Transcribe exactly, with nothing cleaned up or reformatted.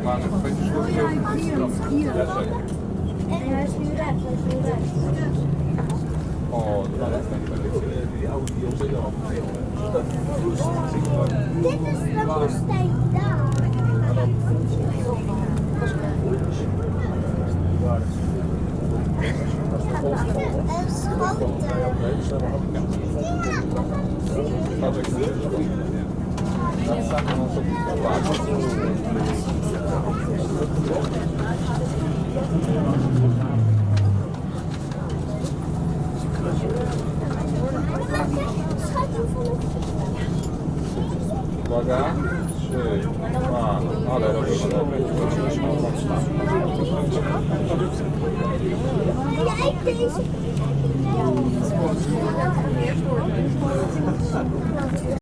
O, Dit is de woestijn daar. Een uwaga, trzy, dwa, ale robimy Kijk deze.